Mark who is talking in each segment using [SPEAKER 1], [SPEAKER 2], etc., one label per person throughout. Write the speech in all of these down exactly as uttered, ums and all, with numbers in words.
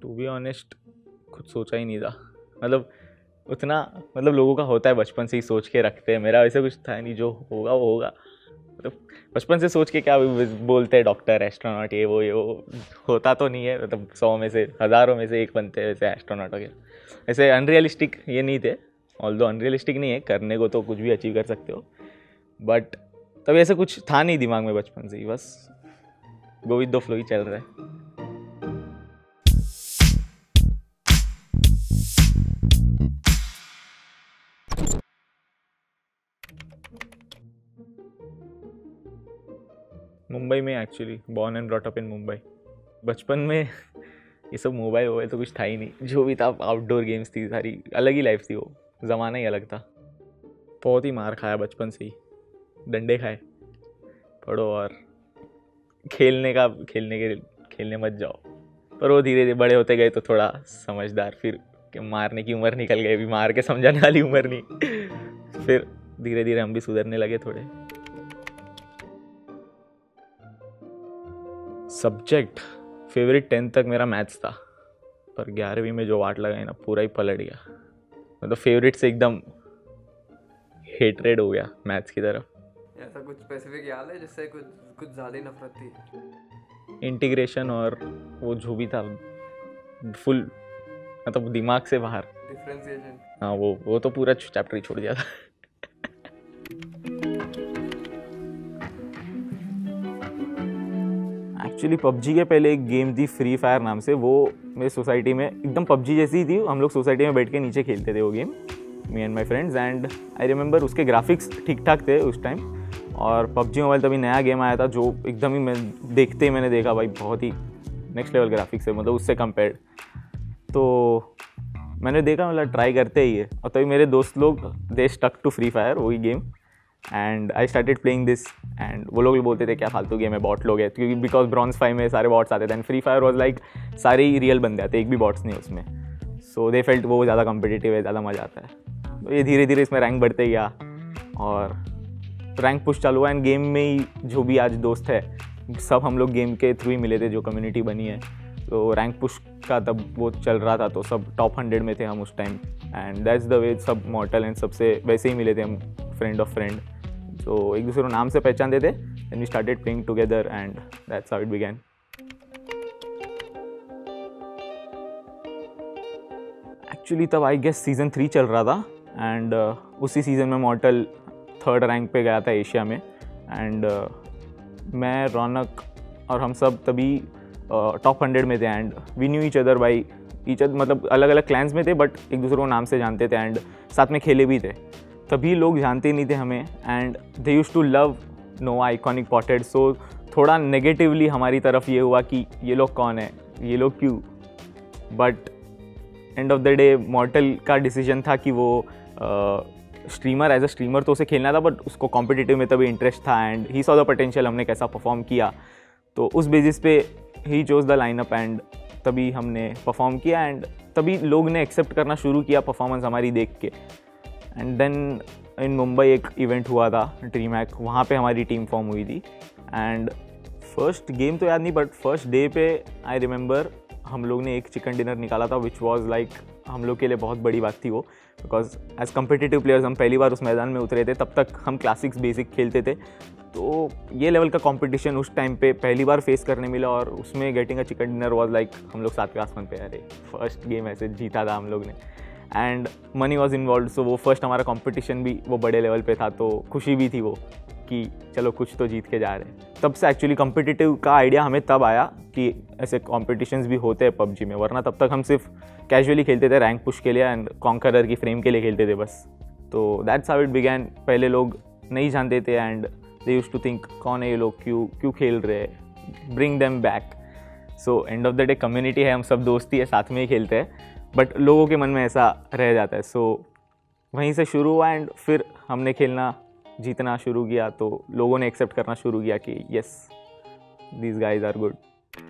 [SPEAKER 1] To be honest कुछ सोचा ही नहीं था, मतलब उतना, मतलब लोगों का होता है बचपन से ही सोच के रखते हैं, मेरा वैसे कुछ था नहीं, जो होगा वो होगा, मतलब बचपन से सोच के क्या बोलते हैं डॉक्टर एस्ट्रोनॉट ये वो ये वो, होता तो नहीं है, मतलब सौ में से हज़ारों में से एक बनते हैं वैसे एस्ट्रोनॉट वगैरह। ऐसे अनरियलिस्टिक ये नहीं थे, ऑल्दो अनरियलिस्टिक नहीं है, करने को तो कुछ भी अचीव कर सकते हो, बट तभी ऐसा कुछ था नहीं दिमाग में बचपन से ही, बस गो विद द फ्लो ही चल रहा है। मुंबई में actually, born and brought up in Mumbai. बचपन में ये सब मोबाइल वोबाइल तो कुछ था ही नहीं, जो भी था आउटडोर गेम्स थी सारी, अलग ही लाइफ थी, वो ज़माना ही अलग था। बहुत ही मार खाया बचपन से ही, डंडे खाए, पढ़ो और खेलने का खेलने के खेलने मत जाओ, पर वो धीरे धीरे बड़े होते गए तो थोड़ा समझदार, फिर मारने की उम्र निकल गई, अभी मार के समझाने वाली उम्र नहीं। फिर धीरे धीरे हम भी सुधरने लगे थोड़े। सब्जेक्ट फेवरेट टेंथ तक मेरा मैथ्स था, पर ग्यारहवीं में जो वाट लगाई ना पूरा ही पलट गया, मतलब फेवरेट से एकदम हेटरेड हो गया मैथ्स की तरफ।
[SPEAKER 2] ऐसा कुछ स्पेसिफिक याद है जिससे कुछ कुछ ज़्यादा ही नफरत थी?
[SPEAKER 1] इंटीग्रेशन और वो जो भी था फुल, मतलब दिमाग से बाहर,
[SPEAKER 2] डिफरेंशिएशन,
[SPEAKER 1] हाँ वो वो तो पूरा चैप्टर ही छोड़ दिया था। एक्चुअली पबजी के पहले एक गेम थी फ्री फायर नाम से, वो मेरे सोसाइटी में एकदम पबजी जैसी ही थी, हम लोग सोसाइटी में बैठ के नीचे खेलते थे वो game, me and my friends, and I remember उसके ग्राफिक्स ठीक ठाक थे उस टाइम, और पबजी मोबाइल तभी नया गेम आया था जो एकदम ही मैं देखते ही मैंने देखा भाई बहुत ही नेक्स्ट लेवल ग्राफिक्स है, मतलब उससे कंपेयर्ड, तो मैंने देखा मतलब ट्राई करते ही है, और तभी मेरे दोस्त लोग they stuck to free fire वही game, and I started playing this, and वो लोग बोलते थे क्या फालतू गेम है, बॉट लोग है, क्योंकि बिकॉज ब्रॉन्ज फाइव में सारे बॉट्स आते थे, and free fire was like सारे ही रियल बंदे आते, एक भी बॉट्स नहीं उसमें, सो दे फेल्ट वो ज़्यादा कम्पिटिटिव है, ज़्यादा मज़ा आता है। तो ये धीरे धीरे इसमें रैंक बढ़ते गया, और रैंक पुश चालू हुआ, एंड गेम में ही जो भी आज दोस्त है सब हम लोग गेम के थ्रू ही मिले थे, जो कम्युनिटी बनी है, तो रैंक पुश का तब वो चल रहा था, तो सब टॉप हंड्रेड में थे हम उस time, and that's the way सब मॉर्टल एंड सबसे वैसे ही मिले थे हम, फ्रेंड ऑफ फ्रेंड, तो एक दूसरे को नाम से पहचानते थे, and we started playing together, and that's how it began. Actually तब आई गेस सीज़न थ्री चल रहा था, एंड uh, उसी सीज़न में मॉर्टल थर्ड रैंक पे गया था एशिया में, एंड uh, मैं रौनक और हम सब तभी टॉप uh, हंड्रेड में थे, and we knew each other by each other, मतलब अलग अलग क्लैंस में थे, बट एक दूसरे को नाम से जानते थे, एंड साथ में खेले भी थे। तभी लोग जानते नहीं थे हमें, and they used to love no iconic potted, so थोड़ा नेगेटिवली हमारी तरफ ये हुआ कि ये लोग कौन है, ये लोग क्यों, but end of the day mortal का डिसीजन था कि वो स्ट्रीमर एज अ स्ट्रीमर तो उसे खेलना था, बट उसको कॉम्पिटिटिव में तभी इंटरेस्ट था, and he saw the potential, हमने कैसा परफॉर्म किया, तो उस बेसिस पे ही चोज द लाइनअप, एंड तभी हमने परफॉर्म किया, एंड तभी लोग ने एक्सेप्ट करना शुरू किया परफॉर्मेंस हमारी देख के। एंड देन इन मुंबई एक इवेंट हुआ था ड्रीम हैक, वहाँ पे हमारी टीम फॉर्म हुई थी, एंड फर्स्ट गेम तो याद नहीं, बट फर्स्ट डे पे आई रिमेंबर हम लोग ने एक चिकन डिनर निकाला था, विच वॉज लाइक हम लोग के लिए बहुत बड़ी बात थी वो, बिकॉज एज कम्पिटिटिव प्लेयर्स हम पहली बार उस मैदान में उतरे थे, तब तक हम क्लासिक्स बेसिक खेलते थे, तो ये लेवल का कंपटीशन उस टाइम पे पहली बार फेस करने मिला, और उसमें getting a chicken dinner was like हम लोग सातवें आसमान पे, अरे फर्स्ट गेम ऐसे जीता था हम लोग ने, and money was involve, so वो फर्स्ट हमारा कंपटीशन भी वो बड़े लेवल पे था, तो खुशी भी थी वो कि चलो कुछ तो जीत के जा रहे हैं। तब से एक्चुअली कॉम्पिटिटिव का आइडिया हमें तब आया कि ऐसे कॉम्पिटिशन्स भी होते हैं पबजी में, वरना तब तक हम सिर्फ कैजुअली खेलते थे रैंक पुश के लिए एंड कॉन्करर की फ्रेम के लिए खेलते थे बस, तो दैट्स हाउ इट बिगैन। पहले लोग नहीं जानते थे, and they used to think कौन है ये लोग, क्यों क्यों खेल रहे हैं, bring them back. So end of the day community है, हम सब दोस्ती है, साथ में ही खेलते हैं, बट लोगों के मन में ऐसा रह जाता है। सो so, वहीं से शुरू हुआ, एंड फिर हमने खेलना जीतना शुरू किया, तो लोगों ने एक्सेप्ट करना शुरू किया कि yes these guys are good.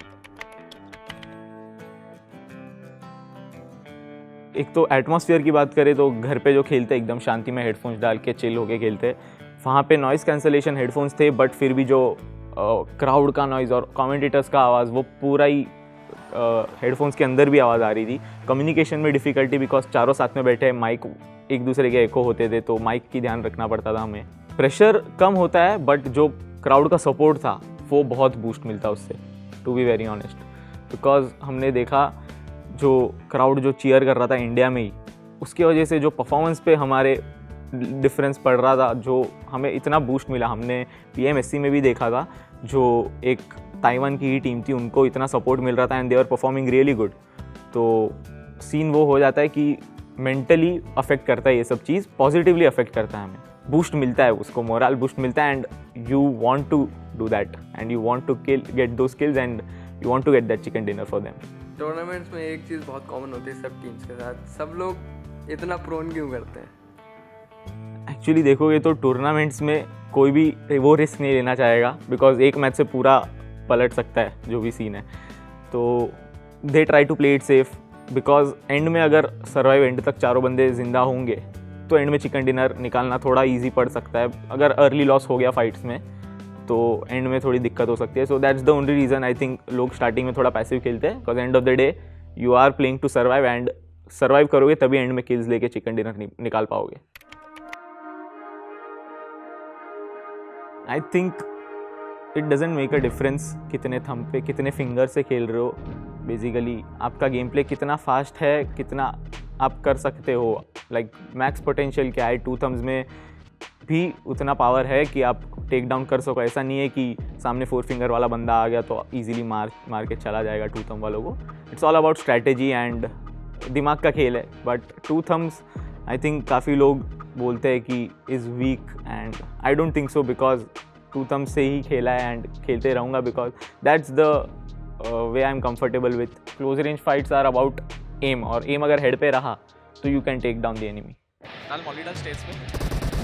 [SPEAKER 1] एक तो एटमॉस्फेयर की बात करें तो घर पे जो खेलते एकदम शांति में हेडफोन्स डाल के चिल होके खेलते, वहाँ पे नॉइज़ कैंसलेशन हेडफोन्स थे, बट फिर भी जो क्राउड uh, का नॉइज़ और कमेंटेटर्स का आवाज़ वो पूरा ही हेडफोन्स के अंदर भी आवाज़ आ रही थी। कम्युनिकेशन में डिफ़िकल्टी बिकॉज चारों साथ में बैठे, माइक एक दूसरे के एको होते थे तो माइक की ध्यान रखना पड़ता था हमें। प्रेशर कम होता है बट जो क्राउड का सपोर्ट था वो बहुत बूस्ट मिलता उससे, to be very honest. Because हमने देखा जो क्राउड जो चीयर कर रहा था इंडिया में ही, उसकी वजह से जो परफॉर्मेंस पे हमारे डिफरेंस पड़ रहा था, जो हमें इतना बूस्ट मिला। हमने पी एम एस सी में भी देखा था, जो एक ताइवान की ही टीम थी, उनको इतना सपोर्ट मिल रहा था and they are performing really good. तो सीन वो हो जाता है कि मेंटली अफेक्ट करता है, ये सब चीज़ पॉजिटिवली अफेक्ट करता है, हमें बूस्ट मिलता है, उसको मोरल बूस्ट मिलता है and you want to do that and you want to kill get two skills and you want to get that chicken dinner for them.
[SPEAKER 2] Tournaments में एक चीज़ बहुत कॉमन होती है सब टीम्स के साथ, सब लोग इतना प्रोन क्यों करते हैं?
[SPEAKER 1] एक्चुअली देखोगे तो टूर्नामेंट्स में कोई भी वो रिस्क नहीं लेना चाहेगा बिकॉज एक मैच से पूरा पलट सकता है जो भी सीन है। तो they try to play it safe because end में अगर सर्वाइव एंड तक चारों बंदे जिंदा होंगे तो एंड में चिकन डिनर निकालना थोड़ा इजी पड़ सकता है। अगर अर्ली लॉस हो गया फाइट्स में तो एंड में थोड़ी दिक्कत हो सकती है। So that's the only reason I think लोग स्टार्टिंग में थोड़ा पैसिव खेलते हैं, because end of the day you are playing to survive and survive करोगे तभी एंड में किल्स लेके चिकन डिनर नि, निकाल पाओगे। I think it doesn't make a difference कितने थंब पे कितने फिंगर से खेल रहे हो। बेसिकली आपका गेम प्ले कितना फास्ट है, कितना आप कर सकते हो, लाइक मैक्स पोटेंशियल क्या है। टू थम्स में भी उतना पावर है कि आप टेक डाउन कर सको। ऐसा नहीं है कि सामने फोर फिंगर वाला बंदा आ गया तो इजीली मार मार के चला जाएगा टू थम वालों को। It's all about strategy and दिमाग का खेल है। But two thumbs I think काफ़ी लोग बोलते हैं कि is weak and I don't think so, because two thumbs से ही खेला है एंड खेलते रहूँगा because that's the way I am comfortable with. Close range fights are about aim, और एम अगर हेड पे रहा तो you can take down the enemy.
[SPEAKER 3] डाल मॉली डाल स्टेज पे।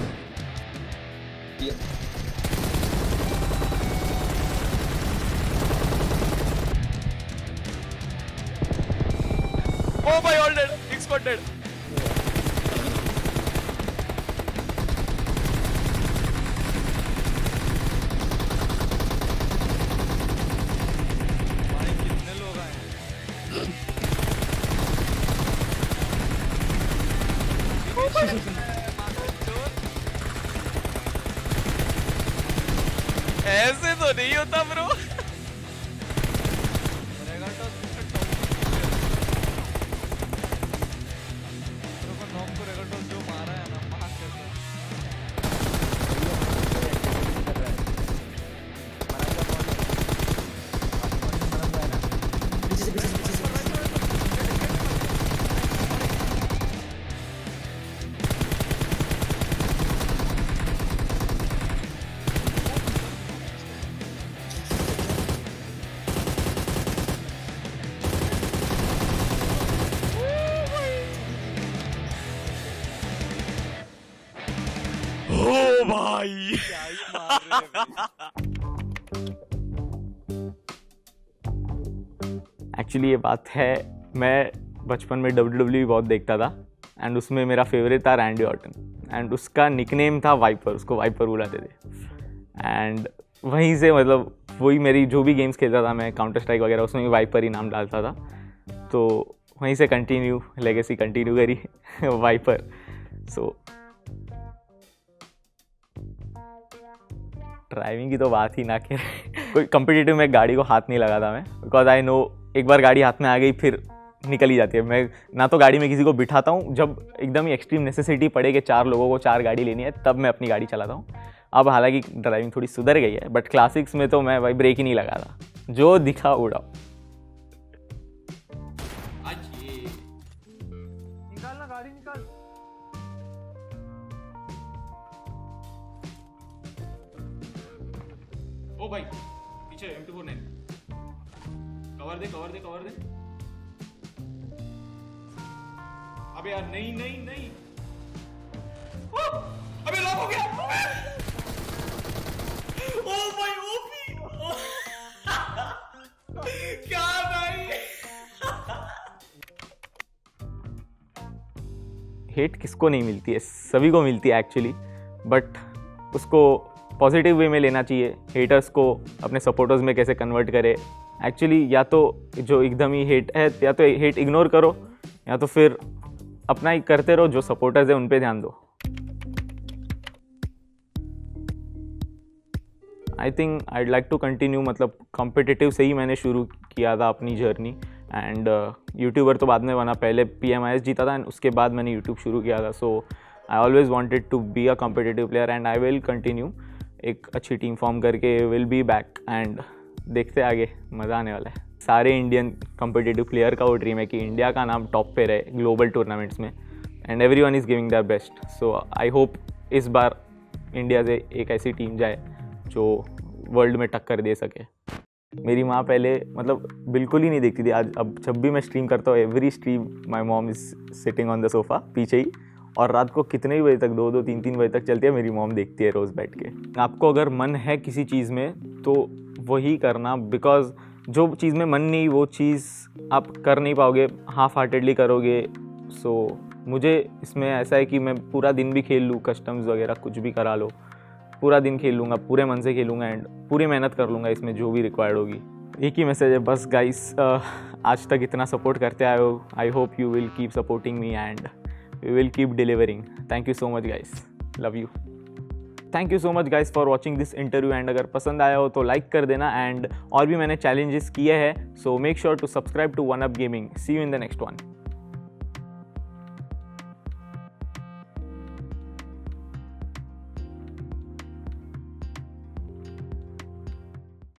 [SPEAKER 3] Oh my, all dead. X squad dead. भाई कितने लोग आए हैं? ऐसे तो नहीं होता ब्रो। ओ भाई क्या ही मार रहे हैं।
[SPEAKER 1] एक्चुअली ये बात है, मैं बचपन में डब्ल्यू डब्ल्यू ई बहुत देखता था एंड उसमें मेरा फेवरेट था रैंडी ऑर्टन एंड उसका निकनेम था वाइपर, उसको वाइपर बुलाते थे। एंड वहीं से मतलब वही मेरी जो भी गेम्स खेलता था मैं, काउंटर स्ट्राइक वगैरह, उसमें भी वाइपर ही नाम डालता था। तो वहीं से कंटिन्यू लेगेसी कंटिन्यू करी वाइपर। सो ड्राइविंग की तो बात ही ना करें। कोई कम्पिटिटिव में गाड़ी को हाथ नहीं लगाता मैं, बिकॉज आई नो एक बार गाड़ी हाथ में आ गई फिर निकल ही जाती है। मैं ना तो गाड़ी में किसी को बिठाता हूँ, जब एकदम ही एक्सट्रीम नेसेसिटी पड़े कि चार लोगों को चार गाड़ी लेनी है तब मैं अपनी गाड़ी चलाता हूँ। अब हालांकि ड्राइविंग थोड़ी सुधर गई है, बट क्लासिक्स में तो मैं भाई ब्रेक ही नहीं लगाता, जो दिखा उड़ाओ।
[SPEAKER 2] निकालना गाड़ी निकाल।
[SPEAKER 3] ओ भाई पीछे M two four nine. Cover दे कवर दे कवर दे। अबे यार नहीं नहीं नहीं। ओ, अबे लॉक हो गया। ओ भाई ओपी। क्या भाई।
[SPEAKER 1] हेट किसको नहीं मिलती है, सभी को मिलती है एक्चुअली, बट उसको पॉजिटिव वे में लेना चाहिए। हेटर्स को अपने सपोर्टर्स में कैसे कन्वर्ट करे एक्चुअली या तो जो एकदम ही हेट है या तो हेट इग्नोर करो या तो फिर अपना ही करते रहो, जो सपोर्टर्स है उन पे ध्यान दो। I think I'd like to continue, मतलब कॉम्पिटिटिव से ही मैंने शुरू किया था अपनी जर्नी एंड यूट्यूबर तो बाद में बना, पहले पी एम आई एस जीता था एंड उसके बाद मैंने यूट्यूब शुरू किया था। So I always wanted to be a competitive player and I will continue. एक अच्छी टीम फॉर्म करके विल बी बैक एंड देखते आगे, मज़ा आने वाला है। सारे इंडियन कॉम्पिटिटिव प्लेयर का वो ड्रीम है कि इंडिया का नाम टॉप पे रहे ग्लोबल टूर्नामेंट्स में and everyone is giving their best. So I hope इस बार इंडिया से एक ऐसी टीम जाए जो वर्ल्ड में टक्कर दे सके। मेरी माँ पहले मतलब बिल्कुल ही नहीं देखती थी, आज अब जब भी मैं स्ट्रीम करता हूँ every stream my mom is sitting on the sofa पीछे ही, और रात को कितने भी बजे तक, दो दो तीन तीन बजे तक चलती है, मेरी मॉम देखती है रोज़ बैठ के। आपको अगर मन है किसी चीज़ में तो वही करना, बिकॉज जो चीज़ में मन नहीं वो चीज़ आप कर नहीं पाओगे, हाफ हार्टेडली करोगे। सो so, मुझे इसमें ऐसा है कि मैं पूरा दिन भी खेल लूँ, कस्टम्स वगैरह कुछ भी करा लो, पूरा दिन खेल लूँगा, पूरे मन से खेलूँगा एंड पूरी मेहनत कर लूँगा इसमें जो भी रिक्वायर्ड होगी। एक ही मैसेज है बस गाइस, आज तक इतना सपोर्ट करते आए हो, I hope you will keep supporting me and we will keep delivering. Thank you so much guys, love you. Thank you so much guys for watching this interview and अगर पसंद आया हो तो लाइक कर देना एंड और भी मैंने चैलेंजेस किए हैं, so make sure to subscribe to one up gaming. See you in the next one.